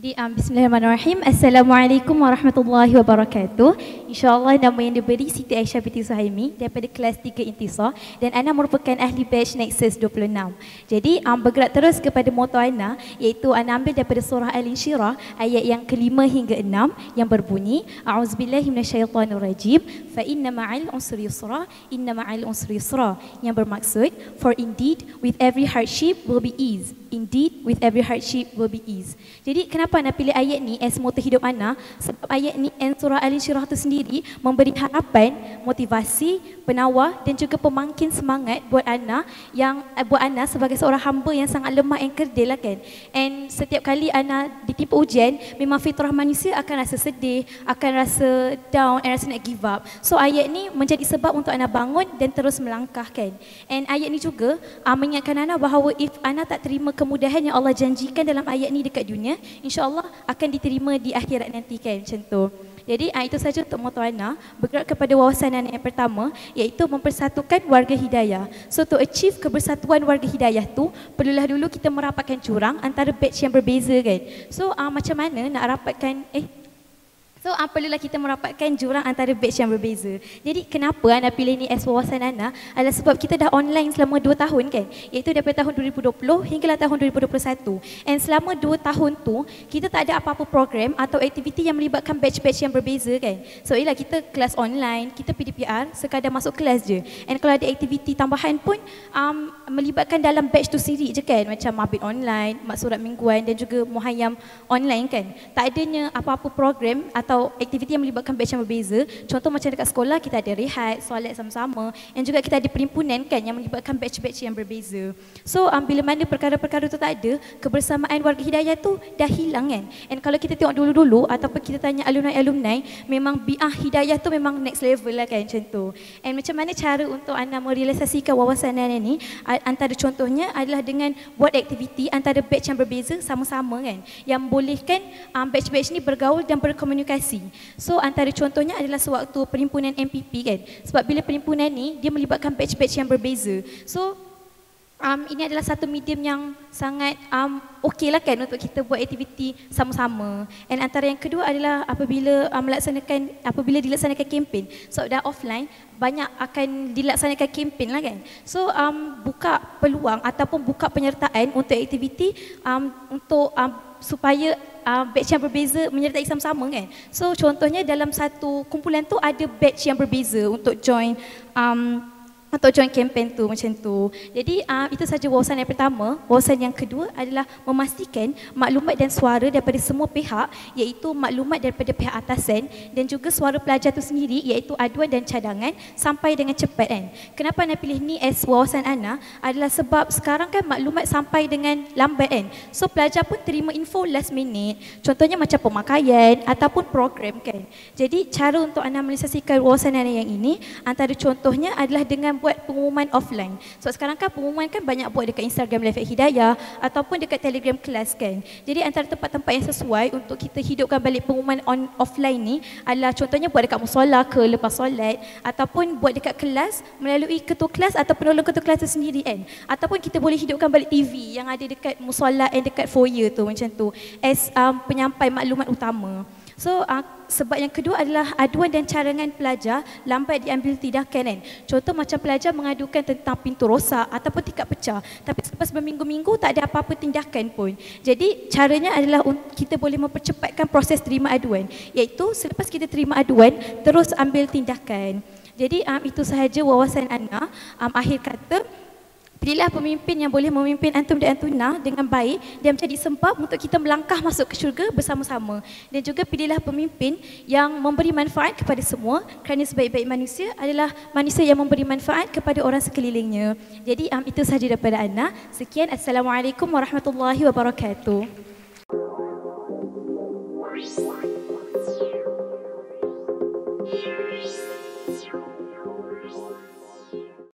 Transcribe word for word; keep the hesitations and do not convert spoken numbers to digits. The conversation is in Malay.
Jadi um, Bismillahirrahmanirrahim. Assalamualaikum warahmatullahi wabarakatuh. InsyaAllah nama yang diberi Siti Aisyah binti Suhaimi daripada kelas tiga Intisar, dan Ana merupakan ahli batch Nexus dua puluh enam. Jadi um, bergerak terus kepada moto Ana, iaitu Ana ambil daripada surah Al-Insyirah ayat yang kelima hingga enam yang berbunyi A'udzubillahi minasyaitonirrajim, fa inna ma'al usri yusra, inna ma'al usri yusra, yang bermaksud for indeed with every hardship will be ease. Indeed, with every hardship will be ease. Jadi kenapa Ana pilih ayat ni as moto hidup Ana? Sebab ayat ni and surah Al-Insyirah tu sendiri memberi harapan, motivasi, penawar dan juga pemangkin semangat buat Ana yang buat Ana sebagai seorang hamba yang sangat lemah and kerdil lah kan. And setiap kali Ana ditimpa ujian, memang fitrah manusia akan rasa sedih, akan rasa down and rasa nak give up. So ayat ni menjadi sebab untuk Ana bangun dan terus melangkah kan. And ayat ni juga uh, mengingatkan Ana bahawa if Ana tak terima kemudahan yang Allah janjikan dalam ayat ni dekat dunia, insya-Allah akan diterima di akhirat nanti kan, macam tu. Jadi uh, itu saja untuk moto Ana, bergerak kepada wawasan Ana yang pertama, iaitu mempersatukan warga hidayah. So to achieve kebersatuan warga hidayah tu, perlulah dulu kita merapatkan jurang antara batch yang berbeza kan. So uh, macam mana nak rapatkan eh So, uh, perlulah kita merapatkan jurang antara batch yang berbeza. Jadi, kenapa Ana pilih ni as wawasan Ana adalah sebab kita dah online selama dua tahun kan, iaitu daripada tahun dua ribu dua puluh hinggalah tahun dua ribu dua puluh satu. And selama dua tahun tu, kita tak ada apa-apa program atau aktiviti yang melibatkan batch-batch yang berbeza kan. So, ialah kita kelas online, kita P D P R, sekadar masuk kelas je. And kalau ada aktiviti tambahan pun, um, melibatkan dalam batch tu sendiri je kan, macam mabit online, mak surat mingguan dan juga muhayyam online kan. Tak adanya apa-apa program atau atau aktiviti yang melibatkan batch yang berbeza. Contoh macam dekat sekolah kita ada rehat, solat sama-sama, dan juga kita ada perimpunan kan yang melibatkan batch-batch yang berbeza. So um, bila mana perkara-perkara tu tak ada, kebersamaan warga hidayah tu dah hilang kan. And kalau kita tengok dulu-dulu ataupun kita tanya alumni-alumni, memang bi'ah hidayah tu memang next level lah kan, macam tu. And macam mana cara untuk Ana merealisasikan wawasan Ana ni? Antara contohnya adalah dengan buat aktiviti antara batch yang berbeza sama-sama kan, yang bolehkan um, batch-batch ni bergaul dan berkomunikasi. So antara contohnya adalah sewaktu perhimpunan M P P kan. Sebab bila perhimpunan ni dia melibatkan batch-batch yang berbeza. So um, ini adalah satu medium yang sangat um, okey lah kan untuk kita buat aktiviti sama-sama. And antara yang kedua adalah apabila um, melaksanakan apabila dilaksanakan kempen. So dah offline, banyak akan dilaksanakan kempen lah kan. So um, buka peluang ataupun buka penyertaan untuk aktiviti um, untuk um, supaya uh, batch yang berbeza menyertai sama-sama kan. So contohnya dalam satu kumpulan tu ada batch yang berbeza untuk join um, untuk join kempen tu, macam tu. Jadi uh, itu saja wawasan yang pertama. Wawasan yang kedua adalah memastikan maklumat dan suara daripada semua pihak, iaitu maklumat daripada pihak atasan dan juga suara pelajar tu sendiri, iaitu aduan dan cadangan sampai dengan cepat kan. Kenapa Ana pilih ni as wawasan Ana adalah sebab sekarang kan maklumat sampai dengan lambat kan. So pelajar pun terima info last minute. Contohnya macam pemakaian ataupun program kan. Jadi cara untuk Ana merealisasikan wawasan Ana yang ini, antara contohnya adalah dengan buat pengumuman offline. So sekarang kan pengumuman kan banyak buat dekat Instagram Live at Hidayah ataupun dekat Telegram kelas kan. Jadi antara tempat-tempat yang sesuai untuk kita hidupkan balik pengumuman on offline ni adalah contohnya buat dekat musola ke lepas solat, ataupun buat dekat kelas melalui ketua kelas atau penolong ketua kelas tu sendiri kan. Ataupun kita boleh hidupkan balik T V yang ada dekat musola dan dekat foyer tu, macam tu, as um, penyampai maklumat utama. So uh, sebab yang kedua adalah aduan dan cadangan pelajar lambat diambil tindakan kan. Contoh macam pelajar mengadukan tentang pintu rosak ataupun tingkap pecah, tapi selepas berminggu-minggu tak ada apa-apa tindakan pun. Jadi caranya adalah kita boleh mempercepatkan proses terima aduan, iaitu selepas kita terima aduan terus ambil tindakan. Jadi um, itu sahaja wawasan Ana. Um, akhir kata, pilihlah pemimpin yang boleh memimpin antum dan antuna dengan baik dan menjadi sebab untuk kita melangkah masuk ke syurga bersama-sama. Dan juga pilihlah pemimpin yang memberi manfaat kepada semua, kerana sebaik-baik manusia adalah manusia yang memberi manfaat kepada orang sekelilingnya. Jadi um, itu sahaja daripada Ana. Sekian, Assalamualaikum warahmatullahi wabarakatuh.